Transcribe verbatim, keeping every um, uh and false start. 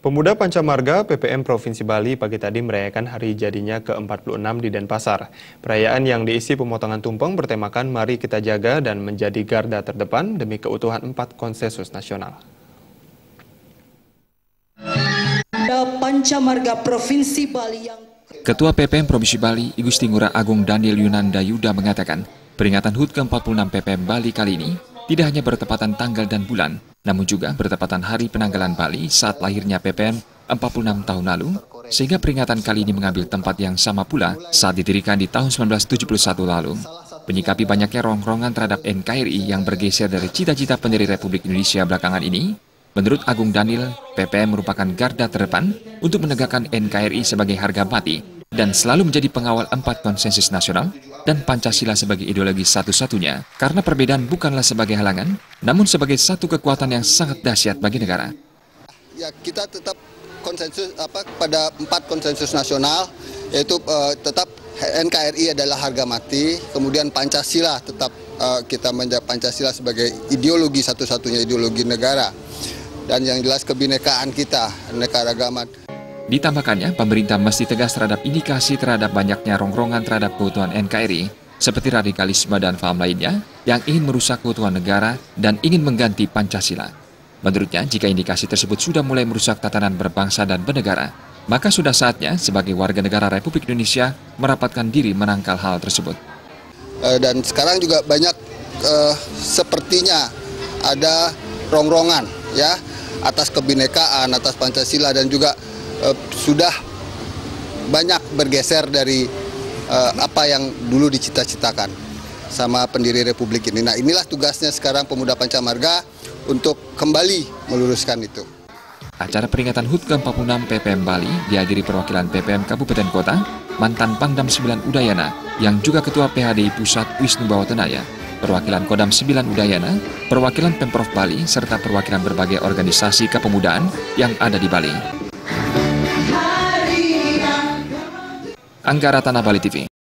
Pemuda Pancamarga P P M Provinsi Bali pagi tadi merayakan hari jadinya ke empat puluh enam di Denpasar. Perayaan yang diisi pemotongan tumpeng bertemakan Mari Kita Jaga dan menjadi garda terdepan demi keutuhan empat konsensus nasional. Pancamarga Provinsi Bali yang Ketua P P M Provinsi Bali, I Gusti Ngurah Agung Daniel Yunanda Yuda mengatakan, peringatan H U T ke empat puluh enam P P M Bali kali ini tidak hanya bertepatan tanggal dan bulan, namun juga bertepatan hari penanggalan Bali saat lahirnya P P M empat puluh enam tahun lalu, sehingga peringatan kali ini mengambil tempat yang sama pula saat didirikan di tahun seribu sembilan ratus tujuh puluh satu lalu. Menyikapi banyaknya rongrongan terhadap N K R I yang bergeser dari cita-cita pendiri Republik Indonesia belakangan ini, menurut Agung Daniel, P P M merupakan garda terdepan untuk menegakkan N K R I sebagai harga mati dan selalu menjadi pengawal empat konsensus nasional dan Pancasila sebagai ideologi satu-satunya, karena perbedaan bukanlah sebagai halangan, namun sebagai satu kekuatan yang sangat dahsyat bagi negara. Ya, kita tetap konsensus apa pada empat konsensus nasional, yaitu uh, tetap N K R I adalah harga mati, kemudian Pancasila tetap uh, kita menjaga Pancasila sebagai ideologi satu-satunya ideologi negara, dan yang jelas kebinekaan kita, keanekaragaman. Ditambahkannya, pemerintah mesti tegas terhadap indikasi terhadap banyaknya rongrongan terhadap keutuhan N K R I, seperti radikalisme dan paham lainnya yang ingin merusak keutuhan negara dan ingin mengganti Pancasila. Menurutnya, jika indikasi tersebut sudah mulai merusak tatanan berbangsa dan bernegara, maka sudah saatnya sebagai warga negara Republik Indonesia merapatkan diri menangkal hal tersebut. Dan sekarang juga banyak uh, sepertinya ada rongrongan ya atas kebinekaan, atas Pancasila, dan juga Uh, sudah banyak bergeser dari uh, apa yang dulu dicita-citakan sama pendiri Republik ini. Nah, inilah tugasnya sekarang pemuda Pancamarga untuk kembali meluruskan itu. Acara peringatan H U T ke empat puluh enam P P M Bali dihadiri perwakilan P P M Kabupaten Kota, mantan Pangdam sembilan Udayana, yang juga Ketua P H D I Pusat Wisnu Bawatenaya, perwakilan Kodam sembilan Udayana, perwakilan Pemprov Bali, serta perwakilan berbagai organisasi kepemudaan yang ada di Bali. Anggara Tanah Bali T V.